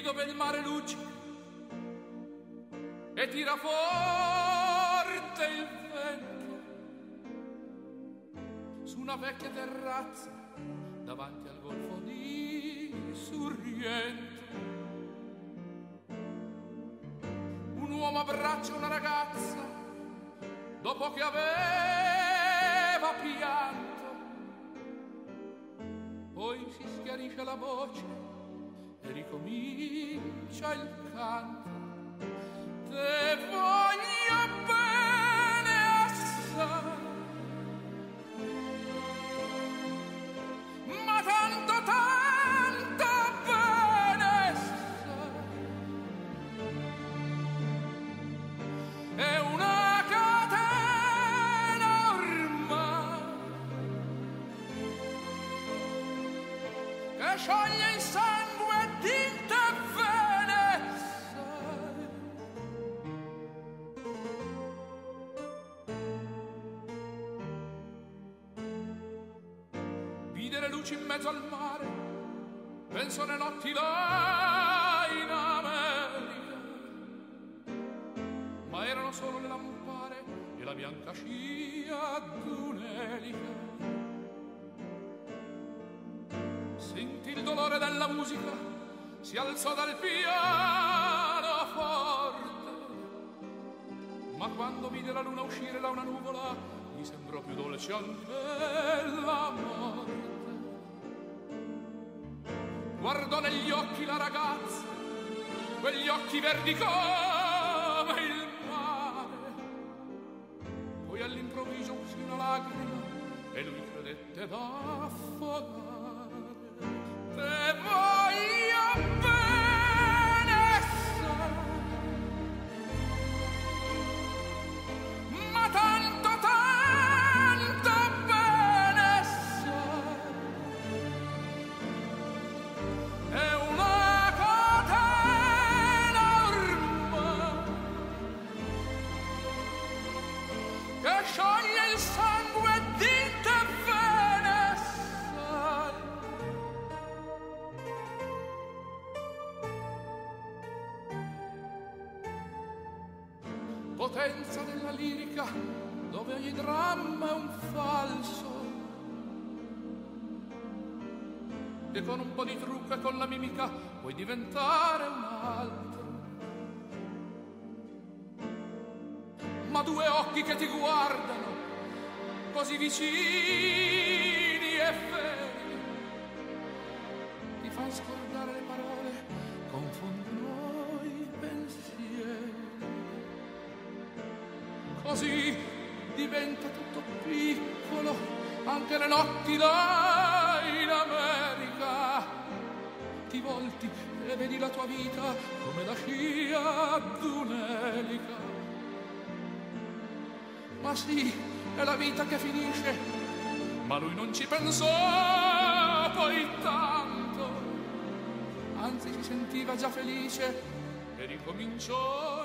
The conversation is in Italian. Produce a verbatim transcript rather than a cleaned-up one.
dove il mare luccica e tira forte il vento su una vecchia terrazza davanti al golfo di Sorrento. Un uomo abbraccia una ragazza dopo che aveva pianto, poi si schiarisce la voce e ricomincia il canto. Te voglio bene assai, ma tanto tanto bene sai, è una catena ormai che scioglie il sangue di te bene sai. Vide le luci in mezzo al mare, penso alle notti là in America, ma erano solo le lampare e la bianca scia d'un'elica. Sentì il dolore della musica, si alzò dal pianoforte, ma quando vide la luna uscire da una nuvola gli sembrò più dolce anche la morte. Guardò negli occhi la ragazza, quegli occhi verdi come il mare, poi all'improvviso uscì una lacrima e lui credette d'affogare. Te voglio bene sai, ma tanto tanto bene sai, è una catena ormai che scioglie il sangue di te bene sai. Potenza della lirica dove ogni dramma è un falso, e con un po' di trucco e con la mimica puoi diventare un altro. Ma due occhi che ti guardano così vicini e feri ti fanno scordare le parole, confondono i pensieri. Così diventa tutto piccolo, anche le notti là in America. Ti volti e vedi la tua vita come la scia d'un'elica. Ma sì, è la vita che finisce, ma lui non ci pensò poi tanto, anzi si sentiva già felice e ricominciò